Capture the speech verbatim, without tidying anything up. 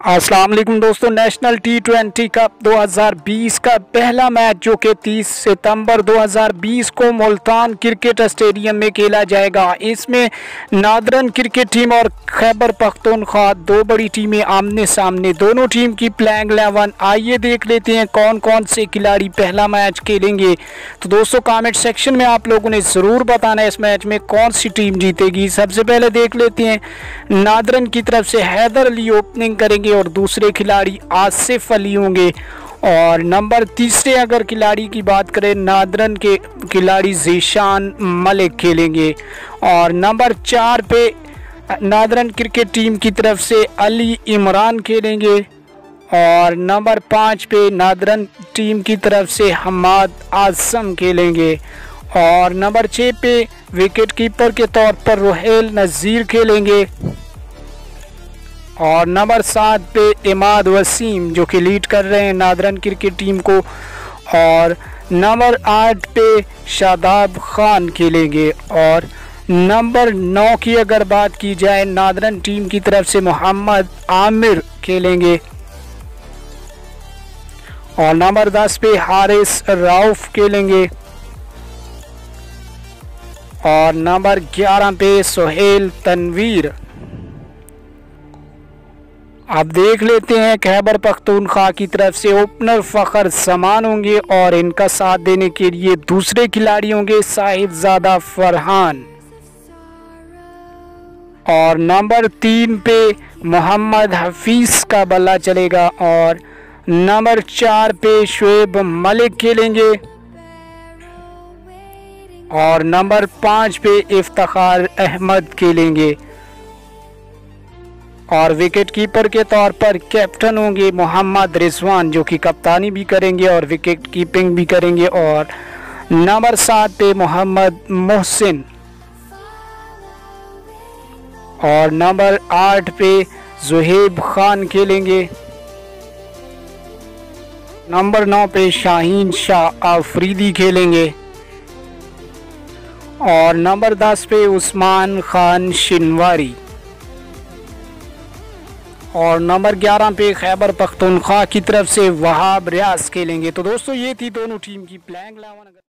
अस्सलाम वालेकुम दोस्तों, नेशनल टी ट्वेंटी कप दो हज़ार बीस का पहला मैच जो कि तीस सितंबर दो हज़ार बीस को मुल्तान क्रिकेट स्टेडियम में खेला जाएगा। इसमें नादरन क्रिकेट टीम और खैबर पख्तूनख्वा दो बड़ी टीमें आमने सामने। दोनों टीम की प्लेइंग इलेवन आइए देख लेते हैं कौन कौन से खिलाड़ी पहला मैच खेलेंगे। तो दोस्तों कमेंट सेक्शन में आप लोगों ने ज़रूर बताना है इस मैच में कौन सी टीम जीतेगी। सबसे पहले देख लेते हैं नादरन की तरफ से हैदर अली ओपनिंग करेंगे और दूसरे खिलाड़ी आसिफ अली होंगे। और नंबर तीसरे अगर खिलाड़ी की बात करें नादरन के खिलाड़ी ज़ीशान मलिक खेलेंगे। और नंबर चार पे नादरन क्रिकेट टीम की तरफ से अली इमरान खेलेंगे। और नंबर पाँच पे नादरन टीम की तरफ से हमाद आज़म खेलेंगे। और नंबर छः पे विकेट कीपर के तौर पर रुहेल नज़ीर खेलेंगे। और नंबर सात पे इमाद वसीम जो कि लीड कर रहे हैं नादरन क्रिकेट टीम को। और नंबर आठ पे शादाब खान खेलेंगे। और नंबर नौ की अगर बात की जाए नादरन टीम की तरफ से मोहम्मद आमिर खेलेंगे। और नंबर दस पे हारिस राउफ खेलेंगे। और नंबर ग्यारह पे सुहेल तनवीर। अब देख लेते हैं खैबर पख्तूनख्वा की तरफ से ओपनर फ़खर जमान होंगे और इनका साथ देने के लिए दूसरे खिलाड़ी होंगे साहिबजादा फरहान। और नंबर तीन पे मोहम्मद हफीज़ का बल्ला चलेगा। और नंबर चार पे शुएब मलिक खेलेंगे। और नंबर पाँच पे इफ्तिखार अहमद खेलेंगे। और विकेट कीपर के तौर पर कैप्टन होंगे मोहम्मद रिजवान जो कि कप्तानी भी करेंगे और विकेट कीपिंग भी करेंगे। और नंबर सात पे मोहम्मद मोहसिन। और नंबर आठ पे जुहेब खान खेलेंगे। नंबर नौ पे शाहीन शाह आफरीदी खेलेंगे। और नंबर दस पे उस्मान खान शिनवारी। और नंबर ग्यारह पे खैबर पख्तूनख्वा की तरफ से वहाब रियाज खेलेंगे। तो दोस्तों ये थी दोनों टीम की प्लेइंग इलेवन।